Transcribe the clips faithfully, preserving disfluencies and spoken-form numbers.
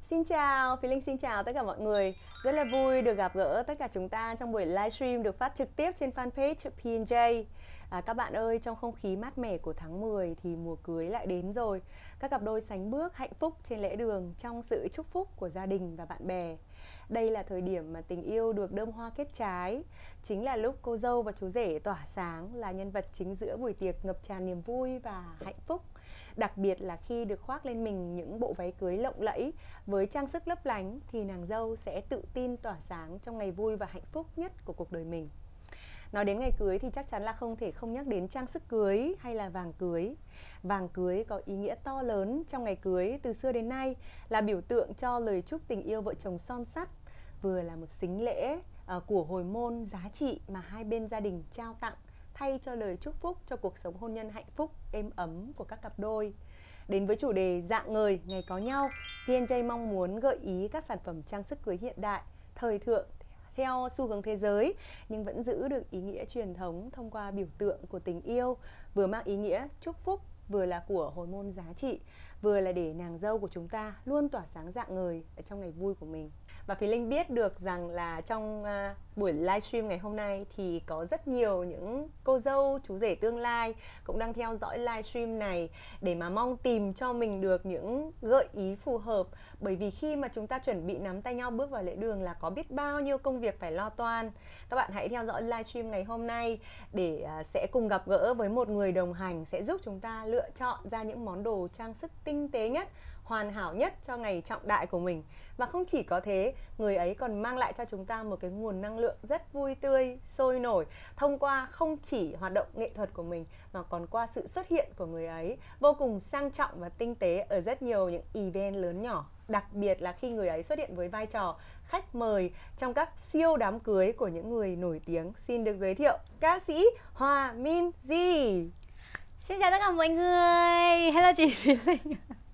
Xin chào, Phi Linh xin chào tất cả mọi người. Rất là vui được gặp gỡ tất cả chúng ta trong buổi livestream được phát trực tiếp trên fanpage pê en gi. À, các bạn ơi, trong không khí mát mẻ của tháng mười thì mùa cưới lại đến rồi. Các cặp đôi sánh bước hạnh phúc trên lễ đường trong sự chúc phúc của gia đình và bạn bè. Đây là thời điểm mà tình yêu được đơm hoa kết trái. Chính là lúc cô dâu và chú rể tỏa sáng, là nhân vật chính giữa buổi tiệc ngập tràn niềm vui và hạnh phúc. Đặc biệt là khi được khoác lên mình những bộ váy cưới lộng lẫy với trang sức lấp lánh thì nàng dâu sẽ tự tin tỏa sáng trong ngày vui và hạnh phúc nhất của cuộc đời mình. Nói đến ngày cưới thì chắc chắn là không thể không nhắc đến trang sức cưới hay là vàng cưới. Vàng cưới có ý nghĩa to lớn trong ngày cưới từ xưa đến nay, là biểu tượng cho lời chúc tình yêu vợ chồng son sắt, vừa là một sính lễ uh, của hồi môn giá trị mà hai bên gia đình trao tặng thay cho lời chúc phúc cho cuộc sống hôn nhân hạnh phúc, êm ấm của các cặp đôi. Đến với chủ đề Rạng ngời ngày có nhau, pê en gi mong muốn gợi ý các sản phẩm trang sức cưới hiện đại, thời thượng theo xu hướng thế giới, nhưng vẫn giữ được ý nghĩa truyền thống thông qua biểu tượng của tình yêu, vừa mang ý nghĩa chúc phúc, vừa là của hồi môn giá trị, vừa là để nàng dâu của chúng ta luôn tỏa sáng rạng ngời ở trong ngày vui của mình. Và Phi Linh biết được rằng là trong uh, buổi livestream ngày hôm nay thì có rất nhiều những cô dâu, chú rể tương lai cũng đang theo dõi livestream này để mà mong tìm cho mình được những gợi ý phù hợp. Bởi vì khi mà chúng ta chuẩn bị nắm tay nhau bước vào lễ đường là có biết bao nhiêu công việc phải lo toan. Các bạn hãy theo dõi livestream ngày hôm nay để uh, sẽ cùng gặp gỡ với một người đồng hành sẽ giúp chúng ta lựa chọn ra những món đồ trang sức tinh tế nhất, hoàn hảo nhất cho ngày trọng đại của mình. Và không chỉ có thế, người ấy còn mang lại cho chúng ta một cái nguồn năng lượng rất vui tươi, sôi nổi thông qua không chỉ hoạt động nghệ thuật của mình mà còn qua sự xuất hiện của người ấy vô cùng sang trọng và tinh tế ở rất nhiều những event lớn nhỏ. Đặc biệt là khi người ấy xuất hiện với vai trò khách mời trong các siêu đám cưới của những người nổi tiếng. Xin được giới thiệu ca sĩ Hòa Minzy. Xin chào tất cả mọi người. Hello chị Phi Linh.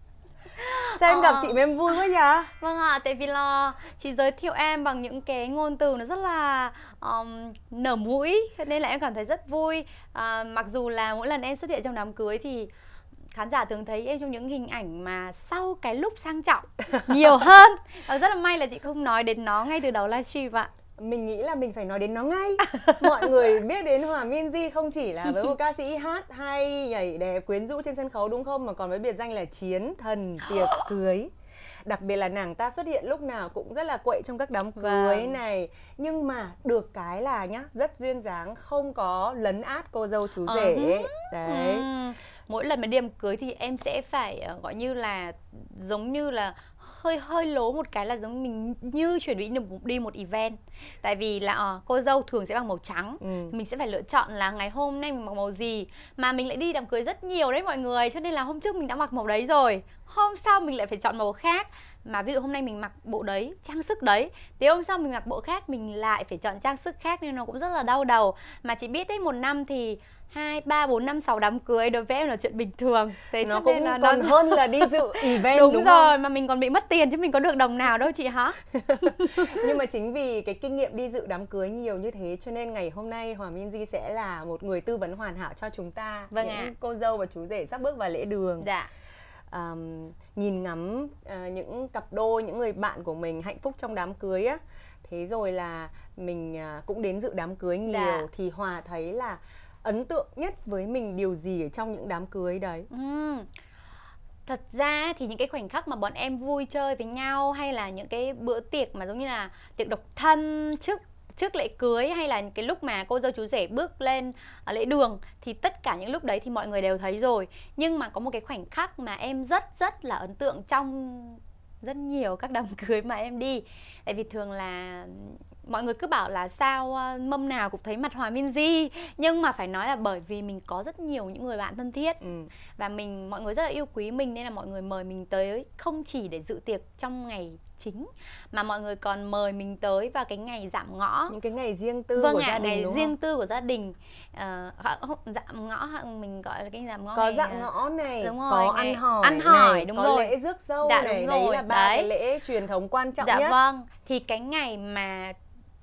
Sao em ờ, gặp chị mà em vui quá nhỉ? Vâng ạ, tại vì là chị giới thiệu em bằng những cái ngôn từ nó rất là um, nở mũi, nên là em cảm thấy rất vui. À, mặc dù là mỗi lần em xuất hiện trong đám cưới thì khán giả thường thấy em trong những hình ảnh mà sau cái lúc sang trọng nhiều hơn. Và rất là may là chị không nói đến nó ngay từ đầu livestream ạ. Mình nghĩ là mình phải nói đến nó ngay. Mọi người biết đến Hòa Minzy không chỉ là với một ca sĩ hát hay, nhảy đẹp, quyến rũ trên sân khấu đúng không, mà còn với biệt danh là chiến thần tiệc cưới. Đặc biệt là nàng ta xuất hiện lúc nào cũng rất là quậy trong các đám cưới Vâng. này. Nhưng mà được cái là nhá, rất duyên dáng, không có lấn át cô dâu chú Ờ rể. hứ. Đấy. Ừm, Mỗi lần mà đi đám cưới thì em sẽ phải uh, gọi như là giống như là hơi hơi lố một cái, là giống mình như chuẩn bị đi một event. Tại vì là uh, cô dâu thường sẽ bằng màu trắng. Ừ. Mình sẽ phải lựa chọn là ngày hôm nay mình mặc màu gì. Mà mình lại đi đám cưới rất nhiều đấy mọi người, cho nên là hôm trước mình đã mặc màu đấy rồi, hôm sau mình lại phải chọn màu khác. Mà ví dụ hôm nay mình mặc bộ đấy, trang sức đấy, thì hôm sau mình mặc bộ khác, mình lại phải chọn trang sức khác, nên nó cũng rất là đau đầu. Mà chị biết đấy, một năm thì hai, ba, bốn, năm, sáu đám cưới đối với em là chuyện bình thường. Thế Nó cho cũng nên là còn nó... hơn là đi dự event đúng, đúng rồi, không? mà mình còn bị mất tiền chứ mình có được đồng nào đâu chị hả? Nhưng mà chính vì cái kinh nghiệm đi dự đám cưới nhiều như thế cho nên ngày hôm nay Hòa Minzy sẽ là một người tư vấn hoàn hảo cho chúng ta, Vâng những ạ. cô dâu và chú rể sắp bước vào lễ đường. Dạ. Um, nhìn ngắm uh, những cặp đôi, những người bạn của mình hạnh phúc trong đám cưới á, thế rồi là mình uh, cũng đến dự đám cưới nhiều. Dạ. Thì Hòa thấy là ấn tượng nhất với mình điều gì ở trong những đám cưới đấy? Uhm. Thật ra thì những cái khoảnh khắc mà bọn em vui chơi với nhau, hay là những cái bữa tiệc mà giống như là tiệc độc thân trước trước lễ cưới, hay là cái lúc mà cô dâu chú rể bước lên ở lễ đường, thì tất cả những lúc đấy thì mọi người đều thấy rồi. Nhưng mà có một cái khoảnh khắc mà em rất rất là ấn tượng trong rất nhiều các đám cưới mà em đi. Tại vì thường là mọi người cứ bảo là sao mâm nào cũng thấy mặt Hòa Minzy, nhưng mà phải nói là bởi vì mình có rất nhiều những người bạn thân thiết. Ừ. Và mình mọi người rất là yêu quý mình, nên là mọi người mời mình tới không chỉ để dự tiệc trong ngày chính, mà mọi người còn mời mình tới vào cái ngày dạm ngõ, những cái ngày riêng tư vâng của ạ, gia đình ngày đúng riêng không? tư của gia đình. uh, Dạm ngõ mình gọi là cái dạm ngõ Có ngày, dạm ngõ này, đúng rồi, có ngày ăn hỏi, ăn hỏi này, đúng có rồi. lễ rước dâu Dạ, này, đúng đấy rồi, là ba đấy. cái lễ truyền thống quan trọng Dạ nhất. vâng, thì cái ngày mà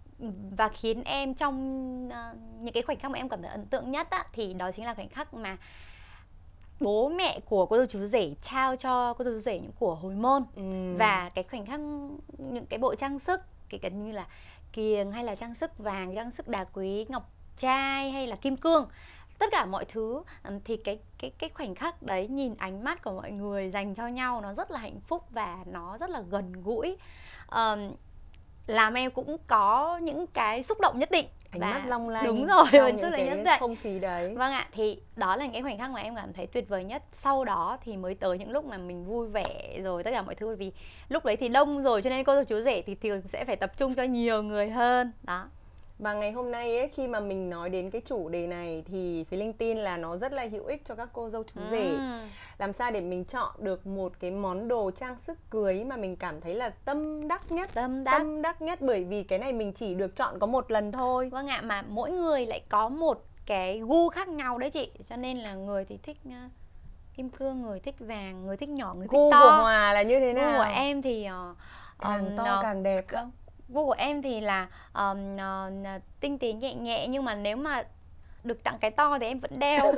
và khiến em trong uh, những cái khoảnh khắc mà em cảm thấy ấn tượng nhất á, thì đó chính là khoảnh khắc mà bố mẹ của cô dâu chú rể trao cho cô dâu chú rể những của hồi môn. Ừ. Và cái khoảnh khắc những cái bộ trang sức kể cả như là kiềng hay là trang sức vàng, trang sức đá quý, ngọc trai hay là kim cương, tất cả mọi thứ thì cái cái cái khoảnh khắc đấy, nhìn ánh mắt của mọi người dành cho nhau nó rất là hạnh phúc và nó rất là gần gũi. Um, làm em cũng có những cái xúc động nhất định. Ánh và mắt long lanh. Đúng rồi, trong những những cái cái nhất định. không khí đấy. Vâng ạ, thì đó là những cái khoảnh khắc mà em cảm thấy tuyệt vời nhất. Sau đó thì mới tới những lúc mà mình vui vẻ rồi tất cả mọi thứ, bởi vì lúc đấy thì đông rồi cho nên cô dâu chú rể thì thường sẽ phải tập trung cho nhiều người hơn. Đó. Và ngày hôm nay ấy, khi mà mình nói đến cái chủ đề này thì Thúy Linh tin là nó rất là hữu ích cho các cô dâu chú rể. Ừ. Làm sao để mình chọn được một cái món đồ trang sức cưới mà mình cảm thấy là tâm đắc nhất. Tâm đắc. Tâm đắc nhất, bởi vì cái này mình chỉ được chọn có một lần thôi. Vâng ạ, mà mỗi người lại có một cái gu khác nhau đấy chị. Cho nên là người thì thích uh, kim cương, người thích vàng, người thích nhỏ, người thích Gu to. của Hòa là như thế nào? Gu của em thì uh, càng um, to uh, càng đẹp không? Gu của em thì là um, uh, tinh tế nhẹ nhẹ, nhưng mà nếu mà được tặng cái to thì em vẫn đeo.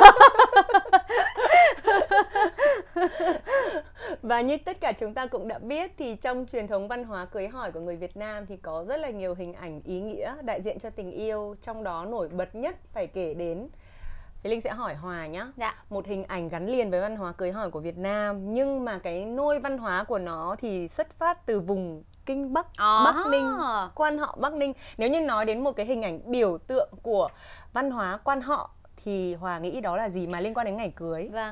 Và như tất cả chúng ta cũng đã biết thì trong truyền thống văn hóa cưới hỏi của người Việt Nam thì có rất là nhiều hình ảnh ý nghĩa đại diện cho tình yêu. Trong đó nổi bật nhất phải kể đến, Thúy Linh sẽ hỏi Hòa nhé. Dạ. Một hình ảnh gắn liền với văn hóa cưới hỏi của Việt Nam, nhưng mà cái nôi văn hóa của nó thì xuất phát từ vùng Kinh Bắc, À. Bắc Ninh, quan họ Bắc Ninh. Nếu như nói đến một cái hình ảnh biểu tượng của văn hóa quan họ thì Hòa nghĩ đó là gì mà liên quan đến ngày cưới? Vâng.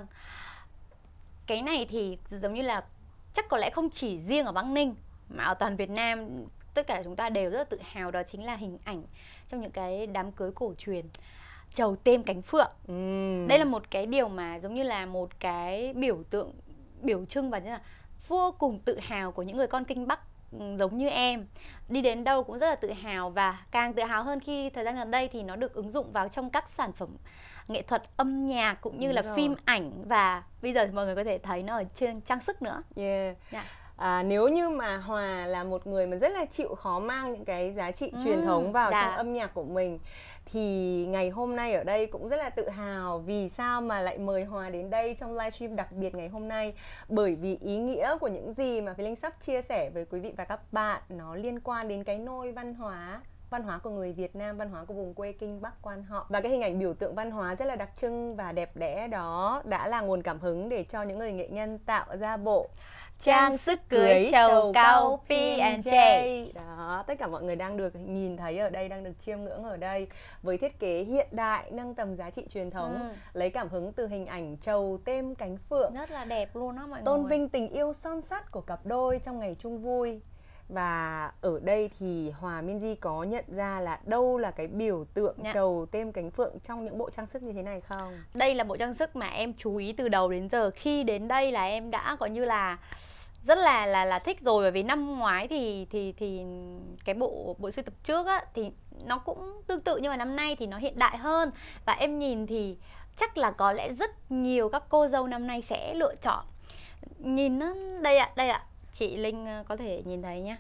Cái này thì giống như là chắc có lẽ không chỉ riêng ở Bắc Ninh mà ở toàn Việt Nam tất cả chúng ta đều rất là tự hào, đó chính là hình ảnh trong những cái đám cưới cổ truyền, trầu têm cánh phượng. Uhm. Đây là một cái điều mà giống như là một cái biểu tượng, biểu trưng và như là vô cùng tự hào của những người con Kinh Bắc giống như em. Đi đến đâu cũng rất là tự hào, và càng tự hào hơn khi thời gian gần đây thì nó được ứng dụng vào trong các sản phẩm nghệ thuật âm nhạc cũng như Đúng là rồi. phim ảnh, và bây giờ thì mọi người có thể thấy nó ở trên trang sức nữa. Yeah. Dạ. À, nếu như mà Hòa là một người mà rất là chịu khó mang những cái giá trị Ừ, truyền thống vào dạ. trong âm nhạc của mình thì ngày hôm nay ở đây cũng rất là tự hào. Vì sao mà lại mời Hòa đến đây trong livestream đặc biệt ngày hôm nay? Bởi vì ý nghĩa của những gì mà Thúy Linh sắp chia sẻ với quý vị và các bạn nó liên quan đến cái nôi văn hóa, văn hóa của người Việt Nam, văn hóa của vùng quê Kinh Bắc quan họ. Và cái hình ảnh biểu tượng văn hóa rất là đặc trưng và đẹp đẽ đó đã là nguồn cảm hứng để cho những người nghệ nhân tạo ra bộ Trang sức cưới trầu cau pê and J. Đó, tất cả mọi người đang được nhìn thấy ở đây, đang được chiêm ngưỡng ở đây với thiết kế hiện đại, nâng tầm giá trị truyền thống, Ừ. lấy cảm hứng từ hình ảnh trầu têm cánh phượng, Rất là đẹp luôn đó mọi tôn người. vinh tình yêu son sắt của cặp đôi trong ngày chung vui. Và ở đây thì Hòa Minzy có nhận ra là đâu là cái biểu tượng Dạ. trầu têm cánh phượng trong những bộ trang sức như thế này không? Đây là bộ trang sức mà em chú ý từ đầu đến giờ. Khi đến đây là em đã coi như là rất là là là thích rồi, bởi vì năm ngoái thì thì thì cái bộ bộ sưu tập trước á thì nó cũng tương tự, nhưng mà năm nay thì nó hiện đại hơn, và em nhìn thì chắc là có lẽ rất nhiều các cô dâu năm nay sẽ lựa chọn. Nhìn nó đây ạ, đây ạ. Chị Linh có thể nhìn thấy nhá.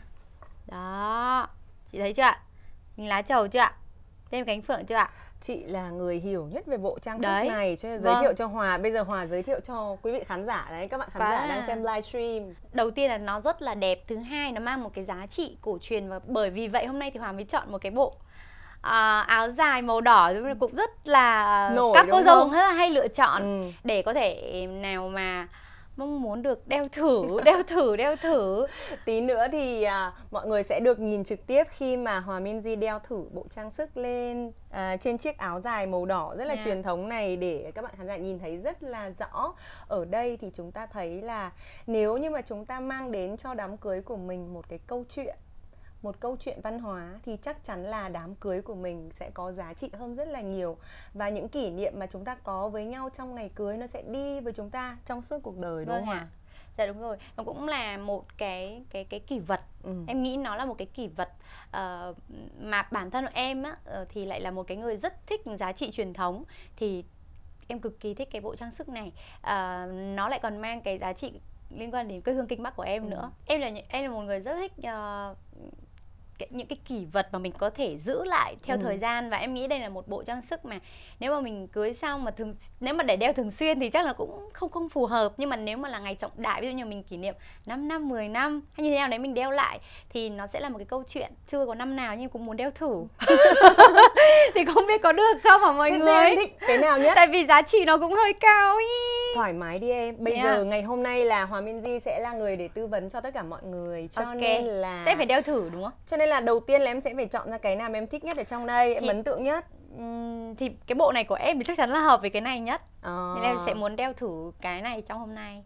Đó. Chị thấy chưa ạ? Hình lá trầu chưa ạ? Thêm cánh phượng chưa ạ? Chị là người hiểu nhất về bộ trang sức Đấy. này cho nên giới Vâng. thiệu cho Hòa. Bây giờ Hòa giới thiệu cho quý vị khán giả đấy, các bạn khán Quá giả à. đang xem livestream. Đầu tiên là nó rất là đẹp, thứ hai nó mang một cái giá trị cổ truyền, và bởi vì vậy hôm nay thì Hòa mới chọn một cái bộ à, áo dài màu đỏ cũng rất là Nổi, các cô đúng dâu không? cũng rất là hay lựa chọn Ừ. để có thể nào mà mong muốn được đeo thử, đeo thử, đeo thử. Tí nữa thì à, mọi người sẽ được nhìn trực tiếp khi mà Hòa Minzy đeo thử bộ trang sức lên à, trên chiếc áo dài màu đỏ rất là Yeah. truyền thống này, để các bạn khán giả nhìn thấy rất là rõ. Ở đây thì chúng ta thấy là nếu như mà chúng ta mang đến cho đám cưới của mình một cái câu chuyện, một câu chuyện văn hóa, thì chắc chắn là đám cưới của mình sẽ có giá trị hơn rất là nhiều. Và những kỷ niệm mà chúng ta có với nhau trong ngày cưới nó sẽ đi với chúng ta trong suốt cuộc đời, đúng Vâng không ạ. ạ? Dạ đúng rồi, nó cũng là một cái cái cái kỷ vật. Ừ. Em nghĩ nó là một cái kỷ vật ờ, mà bản thân em á ờ, thì lại là một cái người rất thích giá trị truyền thống, thì em cực kỳ thích cái bộ trang sức này. Ờ, nó lại còn mang cái giá trị liên quan đến quê hương Kinh Bắc của em Ừ. nữa. Em là em là một người rất thích ờ, cái, những cái kỷ vật mà mình có thể giữ lại theo Ừ. thời gian. Và em nghĩ đây là một bộ trang sức mà nếu mà mình cưới xong mà thường nếu mà để đeo thường xuyên thì chắc là cũng không không phù hợp. Nhưng mà nếu mà là ngày trọng đại, ví dụ như mình kỷ niệm năm năm, mười năm hay như thế nào đấy mình đeo lại thì nó sẽ là một cái câu chuyện. Chưa có năm nào nhưng cũng muốn đeo thử. Thì không biết có được không hả mọi Thế người? em thích cái nào nhất? Tại vì giá trị nó cũng hơi cao ý. Thoải mái đi em. Bây Thế giờ à? ngày hôm nay là Hòa Minzy sẽ là người để tư vấn cho tất cả mọi người. Cho Ok. nên là Sẽ phải đeo thử đúng không? Cho nên là đầu tiên là em sẽ phải chọn ra cái nào mà em thích nhất ở trong đây, em Thì- ấn tượng nhất. Ừm, thì cái bộ này của em thì chắc chắn là hợp với cái này nhất. Ờ. Nên em sẽ muốn đeo thử cái này trong hôm nay.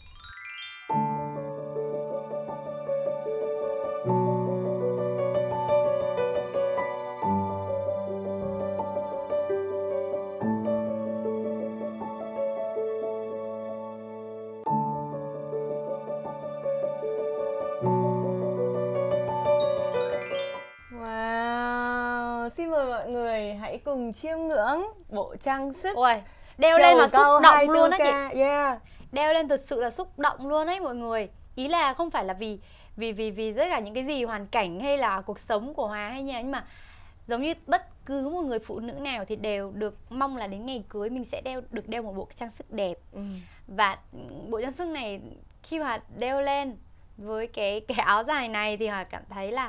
Wow, xin mời mọi người hãy cùng chiêm ngưỡng bộ trang sức Ôi, đeo lên mà xúc Trầu Cau động luôn á chị. hai mươi tư K. Yeah. Đeo lên thật sự là xúc động luôn ấy mọi người. Ý là không phải là vì vì vì vì tất cả những cái gì hoàn cảnh hay là cuộc sống của Hòa hay như nhưng mà giống như bất cứ một người phụ nữ nào thì đều được mong là đến ngày cưới mình sẽ đeo được đeo một bộ trang sức đẹp. Ừ. Và bộ trang sức này khi Hòa đeo lên với cái cái áo dài này thì Hòa cảm thấy là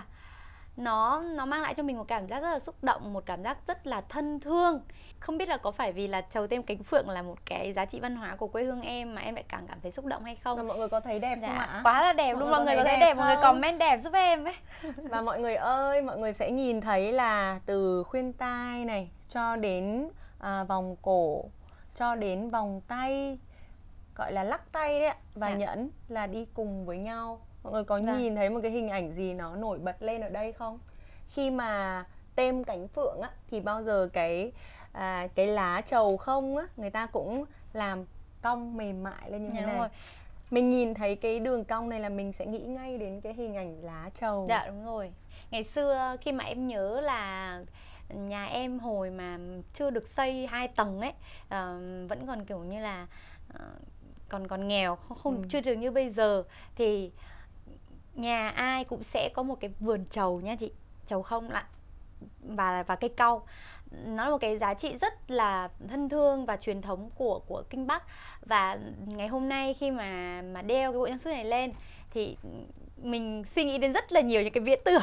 nó nó mang lại cho mình một cảm giác rất là xúc động, một cảm giác rất là thân thương. Không biết là có phải vì là trầu tem cánh phượng là một cái giá trị văn hóa của quê hương em mà em lại càng cảm thấy xúc động hay Và không? mọi người có thấy đẹp không Dạ, ạ? quá là đẹp Mọi luôn, người mọi có người có thấy thấy đẹp đẹp, mọi người không? comment đẹp giúp em ấy. Và mọi người ơi, mọi người sẽ nhìn thấy là từ khuyên tai này cho đến à, vòng cổ, cho đến vòng tay, gọi là lắc tay đấy ạ, và Dạ. nhẫn là đi cùng với nhau. Mọi người có Vâng. nhìn thấy một cái hình ảnh gì nó nổi bật lên ở đây không? Khi mà tem cánh phượng á, thì bao giờ cái à, cái lá trầu không á, người ta cũng làm cong mềm mại lên như Dạ, thế đúng này. rồi. Mình nhìn thấy cái đường cong này là mình sẽ nghĩ ngay đến cái hình ảnh lá trầu. Dạ đúng rồi. Ngày xưa khi mà em nhớ là nhà em hồi mà chưa được xây hai tầng ấy, ờ, vẫn còn kiểu như là ờ, còn còn nghèo, không, không Ừ. chưa được như bây giờ thì nhà ai cũng sẽ có một cái vườn trầu nha chị, trầu không lại và và cây cau. Nó là một cái giá trị rất là thân thương và truyền thống của của Kinh Bắc. Và ngày hôm nay khi mà mà đeo cái bộ trang sức này lên thì mình suy nghĩ đến rất là nhiều những cái viễn tưởng.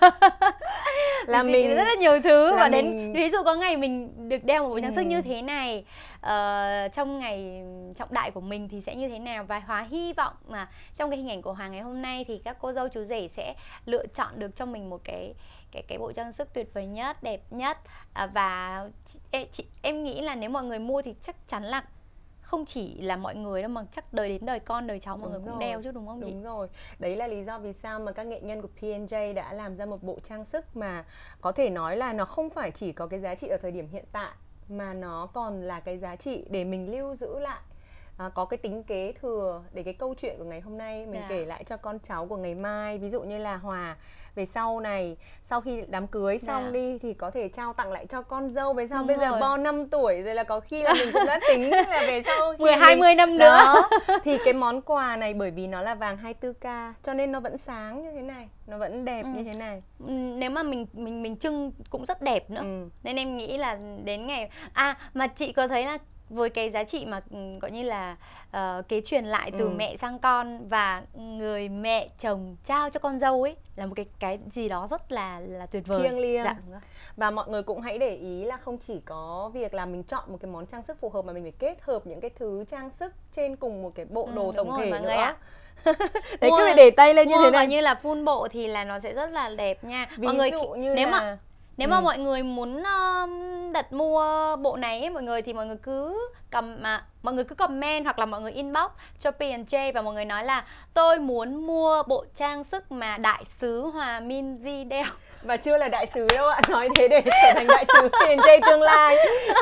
Là mình suy nghĩ mình- đến rất là nhiều thứ. là Và đến mình- ví dụ có ngày mình được đeo một bộ trang sức Ừ. như thế này, ờ, trong ngày trọng đại của mình thì sẽ như thế nào. Và Hòa hy vọng mà trong cái hình ảnh của Hòa ngày hôm nay thì các cô dâu chú rể sẽ lựa chọn được cho mình một cái cái cái bộ trang sức tuyệt vời nhất, đẹp nhất. À, và chị, em, chị, em nghĩ là nếu mọi người mua thì chắc chắn là không chỉ là mọi người đâu mà chắc đời đến đời con, đời cháu mọi Đúng người cũng rồi. đeo chứ đúng không chị? Đúng rồi. Đấy là lý do vì sao mà các nghệ nhân của pê en gi đã làm ra một bộ trang sức mà có thể nói là nó không phải chỉ có cái giá trị ở thời điểm hiện tại, mà nó còn là cái giá trị để mình lưu giữ lại. À, có cái tính kế thừa để cái câu chuyện của ngày hôm nay mình Dạ. kể lại cho con cháu của ngày mai. Ví dụ như là Hòa về sau này, sau khi đám cưới xong Dạ. đi thì có thể trao tặng lại cho con dâu về sau. Đúng Bây giờ rồi. bo năm tuổi rồi là có khi là mình cũng đã tính là về sau khi mười hai mươi mình- năm nữa. Đó, thì cái món quà này bởi vì nó là vàng hai mươi tư K cho nên nó vẫn sáng như thế này, nó vẫn đẹp Ừ. như thế này. Ừm, Nếu mà mình mình mình trưng cũng rất đẹp nữa. Ừ. Nên em nghĩ là đến ngày à mà chị có thấy là với cái giá trị mà ừm, gọi như là ờ, kế truyền lại từ Ừ. mẹ sang con và người mẹ chồng trao cho con dâu ấy là một cái cái gì đó rất là là tuyệt vời. Thiêng liêng. Dạ, đúng rồi. Và mọi người cũng hãy để ý là không chỉ có việc là mình chọn một cái món trang sức phù hợp mà mình phải kết hợp những cái thứ trang sức trên cùng một cái bộ Ừ, đồ đúng tổng rồi, thể mọi nữa. người ạ. Đấy, Mua- cứ phải để tay lên như Mua thế vào này. như là full bộ thì là nó sẽ rất là đẹp nha. Ví mọi người dụ khi- như nếu là mà Nếu mà Ừ. mọi người muốn um, đặt mua bộ này ấy, mọi người thì mọi người cứ cầm mà mọi người cứ comment hoặc là mọi người inbox cho pê en gi và mọi người nói là tôi muốn mua bộ trang sức mà đại sứ Hòa Minzy đeo. Và chưa là đại sứ đâu ạ, nói thế để trở thành đại sứ pê en gi tương lai.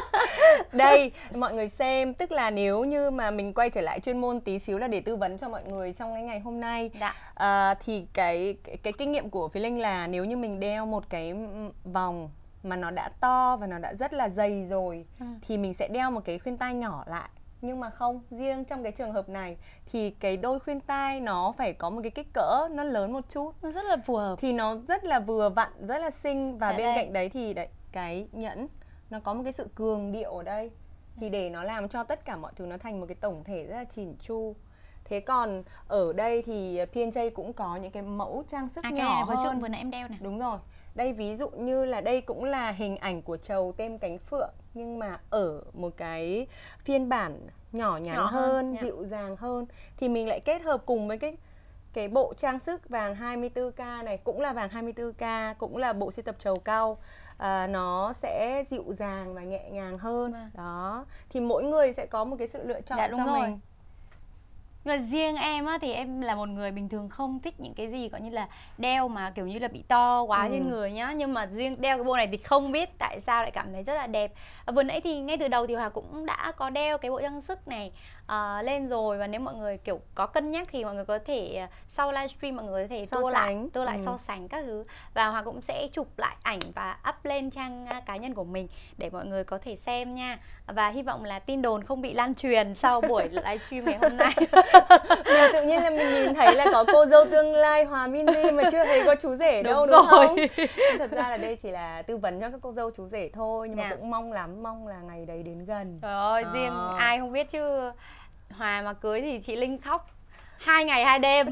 Đây, mọi người xem, tức là nếu như mà mình quay trở lại chuyên môn tí xíu là để tư vấn cho mọi người trong cái ngày hôm nay. Dạ. À, thì cái, cái cái kinh nghiệm của Phía Linh là nếu như mình đeo một cái vòng mà nó đã to và nó đã rất là dày rồi, Ừ. thì mình sẽ đeo một cái khuyên tai nhỏ lại Nhưng mà không, riêng trong cái trường hợp này thì cái đôi khuyên tai nó phải có một cái kích cỡ nó lớn một chút, nó rất là phù hợp, thì nó rất là vừa vặn, rất là xinh. Và dạ bên đây. cạnh đấy thì đấy, cái nhẫn nó có một cái sự cường điệu ở đây, thì để nó làm cho tất cả mọi thứ nó thành một cái tổng thể rất là chỉn chu. Thế còn ở đây thì pê en jay cũng có những cái mẫu trang sức à, nhỏ cái này hơn. vừa nãy em đeo này. Đúng rồi. Đây ví dụ như là đây cũng là hình ảnh của trầu tem cánh phượng, nhưng mà ở một cái phiên bản nhỏ nhắn Nhỏ hơn, hơn, yeah. dịu dàng hơn. Thì mình lại kết hợp cùng với cái cái bộ trang sức vàng hai mươi tư ca này, cũng là vàng hai mươi tư ca, cũng là bộ sưu tập trầu cau. À, nó sẽ dịu dàng và nhẹ nhàng hơn. Vâng. Đó. Thì mỗi người sẽ có một cái sự lựa chọn Dạ, đúng cho rồi. mình. Nhưng mà riêng em á thì em là một người bình thường không thích những cái gì gọi như là đeo mà kiểu như là bị to quá Ừ. trên người nhá. Nhưng mà riêng đeo cái bộ này thì không biết tại sao lại cảm thấy rất là đẹp. à, Vừa nãy thì ngay từ đầu thì Hòa cũng đã có đeo cái bộ trang sức này à, lên rồi. Và nếu mọi người kiểu có cân nhắc thì mọi người có thể sau livestream mọi người có thể So tua lại, sánh. tua lại Ừ. so sánh các thứ. Và Hòa cũng sẽ chụp lại ảnh và up lên trang à, cá nhân của mình để mọi người có thể xem nha. Và hy vọng là tin đồn không bị lan truyền sau buổi livestream ngày hôm nay. Mình tự nhiên là mình nhìn thấy là có cô dâu tương lai Hòa Minzy mà chưa thấy có chú rể đâu, Đúng đúng rồi. không? Thật ra là đây chỉ là tư vấn cho các cô dâu chú rể thôi. Nhưng Dạ. mà cũng mong lắm, mong là ngày đấy đến gần. Trời ơi, Đó. riêng ai không biết chứ Hòa mà cưới thì chị Linh khóc hai ngày hai đêm.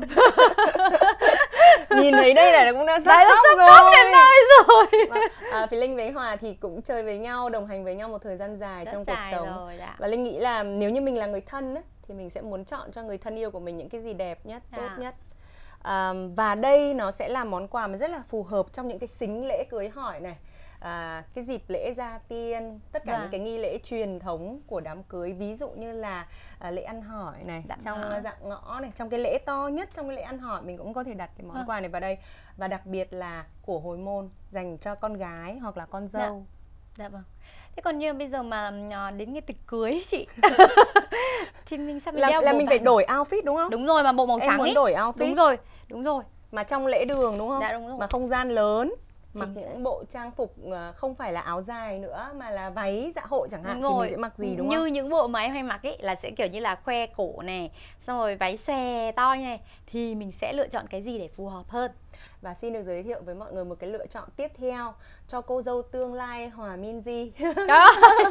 Nhìn thấy đây là cũng đã sắp Đấy, khóc sắp rồi. khóc đến nơi rồi. Và, à, Phía Linh với Hòa thì cũng chơi với nhau, đồng hành với nhau một thời gian dài Rất trong dài cuộc sống. rồi, dạ. Và Linh nghĩ là nếu như mình là người thân á, thì mình sẽ muốn chọn cho người thân yêu của mình những cái gì đẹp nhất, Dạ. tốt nhất. À, và đây nó sẽ là món quà mà rất là phù hợp trong những cái sính lễ cưới hỏi này, à, cái dịp lễ gia tiên, tất cả Vâng. những cái nghi lễ truyền thống của đám cưới. Ví dụ như là à, lễ ăn hỏi này, Dặm trong ngõ. dặng ngõ này, trong cái lễ to nhất trong cái lễ ăn hỏi mình cũng có thể đặt cái món Vâng. quà này vào đây. Và đặc biệt là của hồi môn dành cho con gái hoặc là con dâu. Dạ vâng. Thế còn như bây giờ mà à, đến cái tiệc cưới ấy chị thì mình sao mình Là, đeo là bộ mình phải vàng? đổi outfit đúng không? Đúng rồi, mà bộ màu Em trắng muốn ấy. đổi outfit. Đúng rồi, đúng rồi. Mà trong lễ đường đúng không? Dạ, đúng rồi. Mà không gian lớn, mặc Chính những xác. bộ trang phục à, không phải là áo dài nữa mà là váy dạ hội chẳng hạn, Đúng thì rồi. mình sẽ mặc gì đúng như không? những bộ mà em hay mặc ấy là sẽ kiểu như là khoe cổ này, xong rồi váy xòe to như này, thì mình sẽ lựa chọn cái gì để phù hợp hơn. Và xin được giới thiệu với mọi người một cái lựa chọn tiếp theo cho cô dâu tương lai Hòa Minzy. Đó.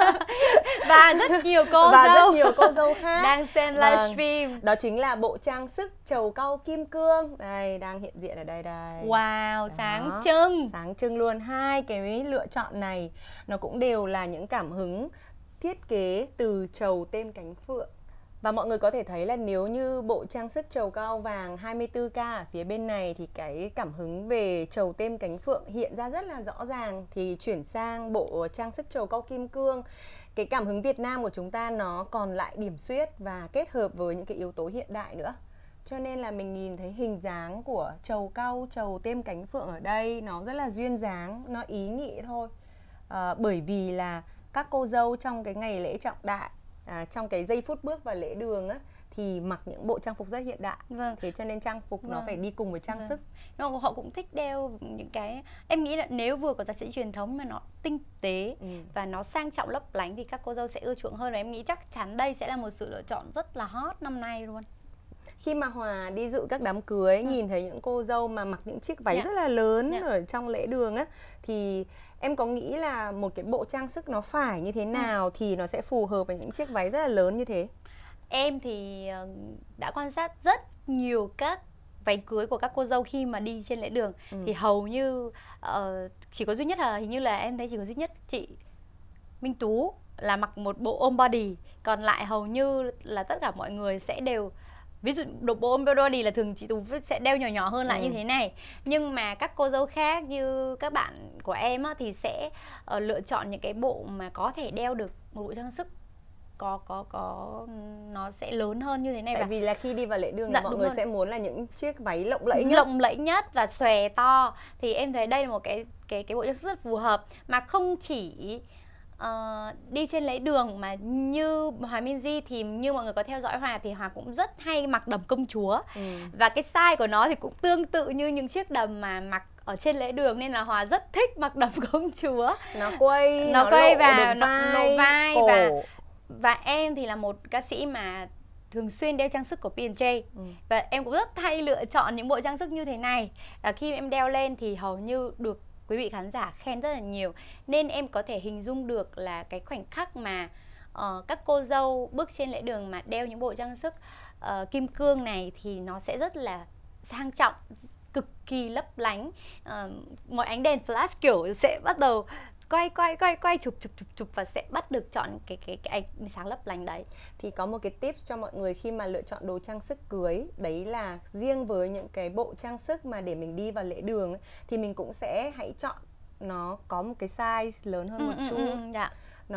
Và rất nhiều cô Và dâu rất nhiều cô dâu khác đang xem Vâng. livestream. Đó chính là bộ trang sức trầu cau kim cương. Đây, đang hiện diện ở đây đây. Wow, Đó. sáng trưng. Sáng trưng luôn. Hai cái lựa chọn này nó cũng đều là những cảm hứng thiết kế từ trầu tem cánh phượng. Và mọi người có thể thấy là nếu như bộ trang sức trầu cau vàng hai mươi tư ca ở phía bên này thì cái cảm hứng về trầu tem cánh phượng hiện ra rất là rõ ràng. Thì chuyển sang bộ trang sức trầu cau kim cương, cái cảm hứng Việt Nam của chúng ta nó còn lại điểm xuyết và kết hợp với những cái yếu tố hiện đại nữa. Cho nên là mình nhìn thấy hình dáng của trầu cau, trầu tem cánh phượng ở đây nó rất là duyên dáng, nó ý nhị thôi. À, bởi vì là các cô dâu trong cái ngày lễ trọng đại, à, trong cái giây phút bước vào lễ đường á, thì mặc những bộ trang phục rất hiện đại. Vâng. Thế cho nên trang phục nó Vâng. phải đi cùng với trang Vâng. sức. Nhưng mà họ cũng thích đeo những cái, em nghĩ là nếu vừa có giá trị truyền thống mà nó tinh tế Ừ. và nó sang trọng lấp lánh thì các cô dâu sẽ ưa chuộng hơn. Và em nghĩ chắc chắn đây sẽ là một sự lựa chọn rất là hot năm nay luôn. Khi mà Hòa đi dự các đám cưới, Ừ. nhìn thấy những cô dâu mà mặc những chiếc váy Dạ. rất là lớn Dạ. ở trong lễ đường á, thì em có nghĩ là một cái bộ trang sức nó phải như thế nào thì nó sẽ phù hợp với những chiếc váy rất là lớn như thế? Em thì ờ, đã quan sát rất nhiều các váy cưới của các cô dâu khi mà đi trên lễ đường. Ừ. Thì hầu như ờ, chỉ có duy nhất là hình như là em thấy chỉ có duy nhất chị Minh Tú là mặc một bộ ôm body. Còn lại hầu như là tất cả mọi người sẽ đều, ví dụ đồ bộ ôm body là thường chị Tú sẽ đeo nhỏ nhỏ hơn lại Ừ. như thế này. Nhưng mà các cô dâu khác như các bạn của em á, thì sẽ ờ, lựa chọn những cái bộ mà có thể đeo được một bộ trang sức có có có nó sẽ lớn hơn như thế này. Tại và vì là khi đi vào lễ đường Dạ, là mọi đúng người rồi. sẽ muốn là những chiếc váy lộng lẫy nhất. lộng lẫy nhất và xòe to, thì em thấy đây là một cái cái cái bộ trang sức rất phù hợp, mà không chỉ ờ, đi trên lễ đường mà như Hòa Minzy thì như mọi người có theo dõi Hòa thì Hòa cũng rất hay mặc đầm công chúa. Ừ. Và cái size của nó thì cũng tương tự như những chiếc đầm mà mặc ở trên lễ đường, nên là Hòa rất thích mặc đầm công chúa. Nó quay, Nó nó quay lộ và được nó vai, lộ vai cổ. và Và em thì là một ca sĩ mà thường xuyên đeo trang sức của pê and jay. Ừ. Và em cũng rất hay lựa chọn những bộ trang sức như thế này. Và khi em đeo lên thì hầu như được quý vị khán giả khen rất là nhiều. Nên em có thể hình dung được là cái khoảnh khắc mà uh, các cô dâu bước trên lễ đường mà đeo những bộ trang sức uh, kim cương này thì nó sẽ rất là sang trọng, cực kỳ lấp lánh. Uh, mọi ánh đèn flash kiểu sẽ bắt đầu quay quay quay quay chụp chụp chụp chụp và sẽ bắt được chọn cái cái cái ánh sáng lấp lánh đấy. Thì có một cái tips cho mọi người khi mà lựa chọn đồ trang sức cưới, đấy là riêng với những cái bộ trang sức mà để mình đi vào lễ đường ấy, thì mình cũng sẽ hãy chọn nó có một cái size lớn hơn ừ, một ừ, chút. ừ, dạ.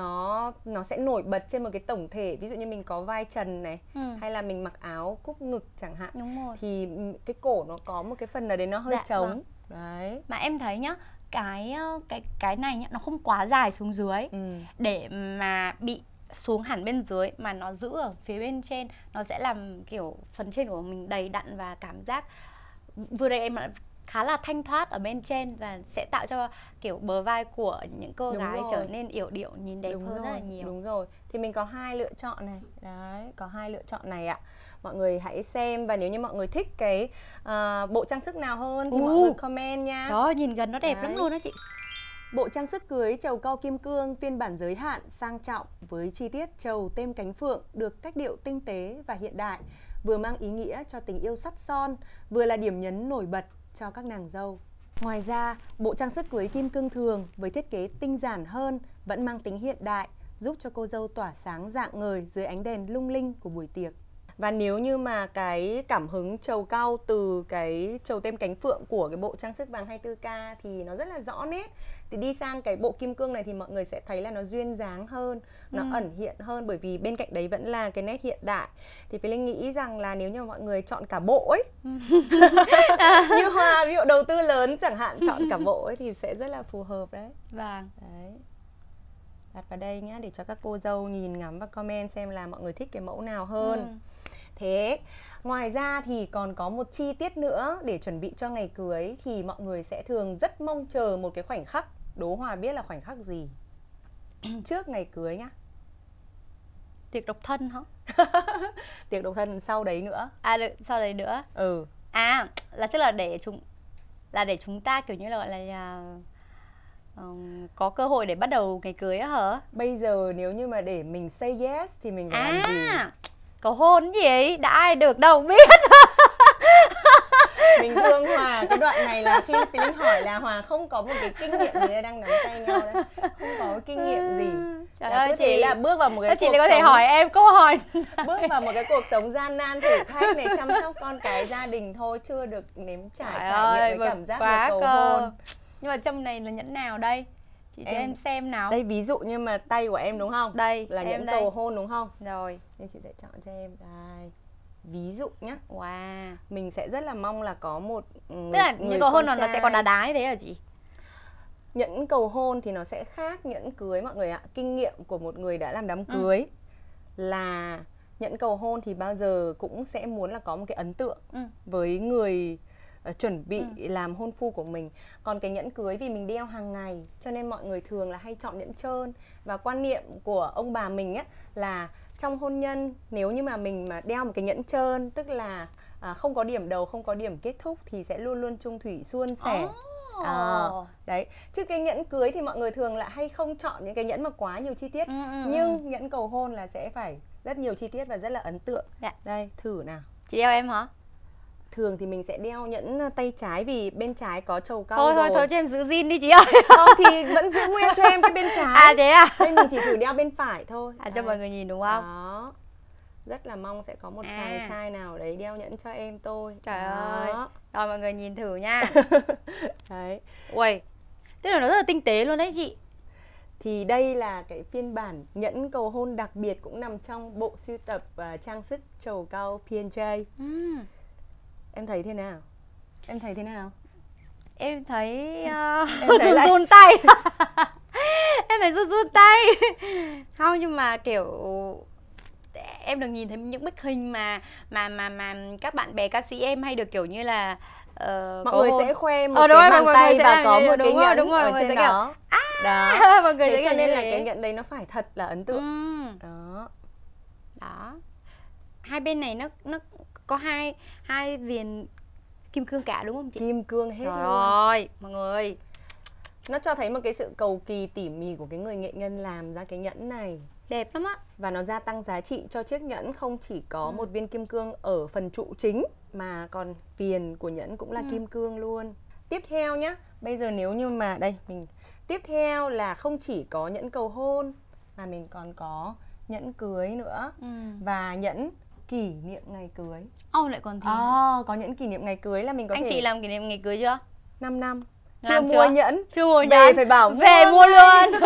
Nó nó sẽ nổi bật trên một cái tổng thể, ví dụ như mình có vai trần này, ừ. hay là mình mặc áo cúc ngực chẳng hạn. Đúng rồi. Thì cái cổ nó có một cái phần nào đấy nó hơi dạ, trống. vâng. Đấy. Mà em thấy nhá, cái cái cái này nhá, nó không quá dài xuống dưới ừ. để mà bị xuống hẳn bên dưới, mà nó giữ ở phía bên trên, nó sẽ làm kiểu phần trên của mình đầy đặn và cảm giác vừa đây em khá là thanh thoát ở bên trên, và sẽ tạo cho kiểu bờ vai của những cô Đúng gái rồi. trở nên yểu điệu, nhìn đẹp Đúng hơn rồi. rất là nhiều. Đúng rồi. Thì mình có hai lựa chọn này. Đấy, có hai lựa chọn này ạ. Mọi người hãy xem, và nếu như mọi người thích cái uh, bộ trang sức nào hơn thì uh. mọi người comment nha. Trời ơi, nhìn gần nó đẹp Đấy. lắm luôn đó chị. Bộ trang sức cưới trầu cau kim cương phiên bản giới hạn sang trọng với chi tiết trầu tem cánh phượng được cách điệu tinh tế và hiện đại, vừa mang ý nghĩa cho tình yêu sắt son, vừa là điểm nhấn nổi bật cho các nàng dâu. Ngoài ra, bộ trang sức cưới kim cương thường với thiết kế tinh giản hơn vẫn mang tính hiện đại, giúp cho cô dâu tỏa sáng rạng ngời dưới ánh đèn lung linh của buổi tiệc. Và nếu như mà cái cảm hứng trầu cau từ cái trầu tem cánh phượng của cái bộ trang sức vàng hai mươi tư ca thì nó rất là rõ nét, thì đi sang cái bộ kim cương này thì mọi người sẽ thấy là nó duyên dáng hơn, nó ừ. ẩn hiện hơn, bởi vì bên cạnh đấy vẫn là cái nét hiện đại. Thì Phi Linh nghĩ rằng là nếu như mọi người chọn cả bộ ấy như Hoa ví dụ đầu tư lớn chẳng hạn, chọn cả bộ ấy thì sẽ rất là phù hợp đấy. Vâng. Đấy. Đặt vào đây nhá, để cho các cô dâu nhìn ngắm và comment xem là mọi người thích cái mẫu nào hơn. ừ. Thế ngoài ra thì còn có một chi tiết nữa để chuẩn bị cho ngày cưới, thì mọi người sẽ thường rất mong chờ một cái khoảnh khắc. Đố Hòa biết là khoảnh khắc gì trước ngày cưới nhá? Tiệc độc thân hả? Tiệc độc thân sau đấy nữa. À, được, sau đấy nữa. Ừ. À, là tức là để chúng là để chúng ta kiểu như là gọi là uh, có cơ hội để bắt đầu ngày cưới á hả? Bây giờ nếu như mà để mình say yes thì mình phải à, làm gì? Cầu hôn gì? Đã ai được đâu biết. Mình thương Hòa, cái đoạn này là khi Phi Linh hỏi là Hòa không có một cái kinh nghiệm gì, đang nắm tay nhau đấy, không có cái kinh nghiệm gì. Trời ơi, chị là bước vào một cái chị cuộc lại có sống, thể hỏi em câu hỏi bước vào một cái cuộc sống gian nan thử thách này, chăm sóc con cái gia đình thôi, chưa được nếm trải Trời trải ơi, nghiệm với cảm giác quá được cầu cơ. hôn. Nhưng mà trong này là nhẫn nào đây? Chị cho em, em xem nào. Đây ví dụ như mà tay của em đúng không? Đây là em nhẫn đây. cầu hôn đúng không? Rồi. Nên chị sẽ chọn cho em đây. Ví dụ nhá. Wow. Mình sẽ rất là mong là có một người, tức là những cầu hôn nó sẽ còn đá đá như thế hả chị? Nhẫn cầu hôn thì nó sẽ khác nhẫn cưới mọi người ạ. Kinh nghiệm của một người đã làm đám cưới ừ. là nhẫn cầu hôn thì bao giờ cũng sẽ muốn là có một cái ấn tượng ừ. với người uh, chuẩn bị ừ. làm hôn phu của mình. Còn cái nhẫn cưới vì mình đeo hàng ngày, cho nên mọi người thường là hay chọn nhẫn trơn. Và quan niệm của ông bà mình á là trong hôn nhân, nếu như mà mình mà đeo một cái nhẫn trơn, tức là à, không có điểm đầu, không có điểm kết thúc, thì sẽ luôn luôn chung thủy suôn sẻ. oh. à, Đấy, chứ cái nhẫn cưới thì mọi người thường lại hay không chọn những cái nhẫn mà quá nhiều chi tiết. ừ, ừ, Nhưng ừ. nhẫn cầu hôn là sẽ phải rất nhiều chi tiết và rất là ấn tượng. Dạ. Đây, thử nào. Chị đeo em hả? Thường thì mình sẽ đeo nhẫn tay trái vì bên trái có trầu cau thôi, rồi. Thôi thôi cho em giữ zin đi chị ơi. Không thì vẫn giữ nguyên cho em cái bên trái. À thế à? Nên mình chỉ thử đeo bên phải thôi. À, cho mọi người nhìn đúng không? Đó. Rất là mong sẽ có một à. chàng trai nào đấy đeo nhẫn cho em tôi. Trời Đó. ơi. Rồi mọi người nhìn thử nha. Đấy. Ui, tức là nó rất là tinh tế luôn đấy chị. Thì đây là cái phiên bản nhẫn cầu hôn đặc biệt cũng nằm trong bộ sưu tập uh, trang sức trầu cau pê and jay. ừ. Em thấy thế nào? Em thấy thế nào? Em thấy uh, em thấy run lại... run tay. Em thấy run run tay. Không, nhưng mà kiểu em được nhìn thấy những bức hình mà mà mà mà các bạn bè ca sĩ em hay được kiểu như là uh, mọi người hôn. Sẽ khoe một ờ, cái rồi, bàn tay và có một đúng cái rồi, nhẫn đúng rồi, ở trên đó. Kiểu, à Đó. Mọi người Thế sẽ cho kiểu nên như là thế. cái nhẫn đấy nó phải thật là ấn tượng. Ừm. Đó. Đó. Hai bên này nó nó có hai hai viền kim cương cả đúng không chị? Kim cương hết Trời luôn. ơi, mọi người. Nó cho thấy một cái sự cầu kỳ tỉ mỉ của cái người nghệ nhân làm ra cái nhẫn này. Đẹp lắm á. Và nó gia tăng giá trị cho chiếc nhẫn, không chỉ có Ừ. một viên kim cương ở phần trụ chính mà còn viền của nhẫn cũng là Ừ. kim cương luôn. Tiếp theo nhá, bây giờ nếu như mà đây mình tiếp theo là không chỉ có nhẫn cầu hôn mà mình còn có nhẫn cưới nữa. Ừ. Và nhẫn kỷ niệm ngày cưới. Ồ, lại còn thế. À, có nhẫn kỷ niệm ngày cưới là mình có Anh thể chị làm kỷ niệm ngày cưới chưa? năm năm. Chưa Làm mua chưa? nhẫn. Chưa mua Về nhẫn. phải bảo Về mua mua luôn.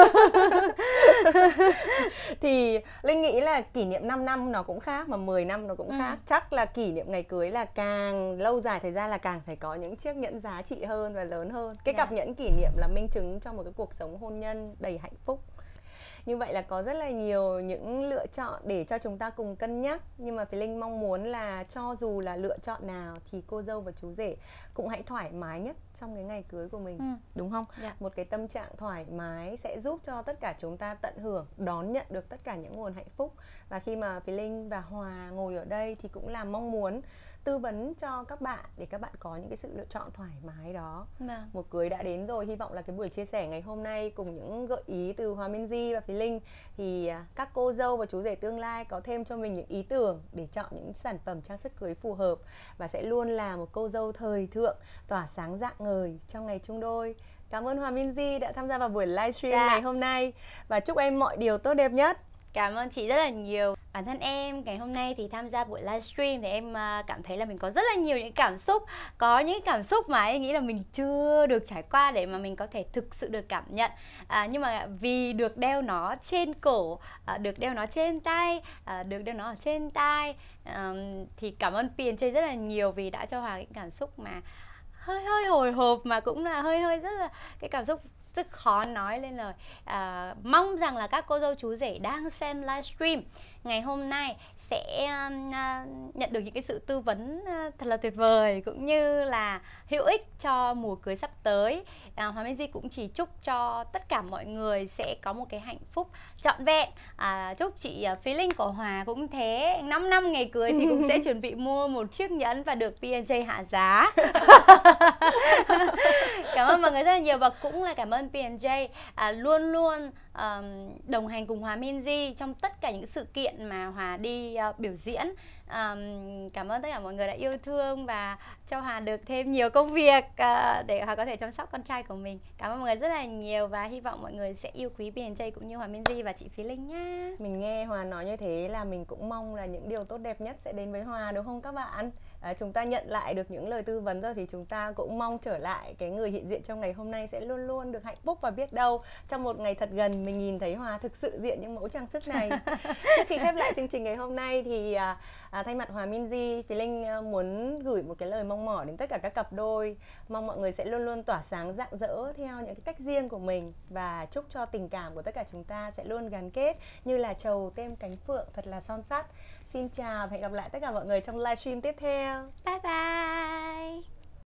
Thì Linh nghĩ là kỷ niệm năm năm nó cũng khác, mà mười năm nó cũng Ừ. khác. Chắc là kỷ niệm ngày cưới là càng lâu dài thời gian là càng phải có những chiếc nhẫn giá trị hơn và lớn hơn. Cái Dạ. cặp nhẫn kỷ niệm là minh chứng cho một cái cuộc sống hôn nhân đầy hạnh phúc. Như vậy là có rất là nhiều những lựa chọn để cho chúng ta cùng cân nhắc. Nhưng mà Phi Linh mong muốn là cho dù là lựa chọn nào thì cô dâu và chú rể cũng hãy thoải mái nhất trong cái ngày cưới của mình. Ừ. Đúng không? Dạ. Một cái tâm trạng thoải mái sẽ giúp cho tất cả chúng ta tận hưởng, đón nhận được tất cả những nguồn hạnh phúc. Và khi mà Phi Linh và Hòa ngồi ở đây thì cũng là mong muốn tư vấn cho các bạn để các bạn có những cái sự lựa chọn thoải mái đó. Vâng. Mùa cưới đã đến rồi, hy vọng là cái buổi chia sẻ ngày hôm nay cùng những gợi ý từ Hòa Minzy và Phi Linh thì các cô dâu và chú rể tương lai có thêm cho mình những ý tưởng để chọn những sản phẩm trang sức cưới phù hợp và sẽ luôn là một cô dâu thời thượng tỏa sáng rạng ngời trong ngày chung đôi. Cảm ơn Hòa Minzy đã tham gia vào buổi livestream Dạ. ngày hôm nay và chúc em mọi điều tốt đẹp nhất. Cảm ơn chị rất là nhiều. Bản thân em ngày hôm nay thì tham gia buổi livestream thì em cảm thấy là mình có rất là nhiều những cảm xúc. Có những cảm xúc mà em nghĩ là mình chưa được trải qua để mà mình có thể thực sự được cảm nhận. à, Nhưng mà vì được đeo nó trên cổ, à, được đeo nó trên tay, à, được đeo nó ở trên tai, à, thì cảm ơn pê en gi rất là nhiều vì đã cho Hòa cái cảm xúc mà hơi hơi hồi hộp, mà cũng là hơi hơi rất là cái cảm xúc rất khó nói lên lời. à, Mong rằng là các cô dâu chú rể đang xem livestream ngày hôm nay sẽ uh, nhận được những cái sự tư vấn uh, thật là tuyệt vời cũng như là hữu ích cho mùa cưới sắp tới. à, Hòa Minzy cũng chỉ chúc cho tất cả mọi người sẽ có một cái hạnh phúc trọn vẹn. à, Chúc chị uh, Phi Linh của Hòa cũng thế, năm năm ngày cưới thì cũng sẽ chuẩn bị mua một chiếc nhẫn và được pê en gi hạ giá. Cảm ơn mọi người rất là nhiều và cũng là cảm ơn pê en gi à, luôn luôn um, đồng hành cùng Hòa Minzy trong tất cả những sự kiện mà Hòa đi uh, biểu diễn. um, Cảm ơn tất cả mọi người đã yêu thương và cho Hòa được thêm nhiều công việc uh, để Hòa có thể chăm sóc con trai của mình. Cảm ơn mọi người rất là nhiều và hy vọng mọi người sẽ yêu quý pê en gi cũng như Hòa Minzy và chị Phi Linh nha. Mình nghe Hòa nói như thế là mình cũng mong là những điều tốt đẹp nhất sẽ đến với Hòa, đúng không các bạn? À, chúng ta nhận lại được những lời tư vấn rồi thì chúng ta cũng mong trở lại cái người hiện diện trong ngày hôm nay sẽ luôn luôn được hạnh phúc, và biết đâu trong một ngày thật gần mình nhìn thấy Hòa thực sự diện những mẫu trang sức này. Trước khi khép lại chương trình ngày hôm nay thì à, à, thay mặt Hòa Minzy, Phi Linh à, muốn gửi một cái lời mong mỏi đến tất cả các cặp đôi. Mong mọi người sẽ luôn luôn tỏa sáng rạng rỡ theo những cái cách riêng của mình và chúc cho tình cảm của tất cả chúng ta sẽ luôn gắn kết như là trầu thêm cánh phượng thật là son sắt. Xin chào và hẹn gặp lại tất cả mọi người trong livestream tiếp theo. Bye bye.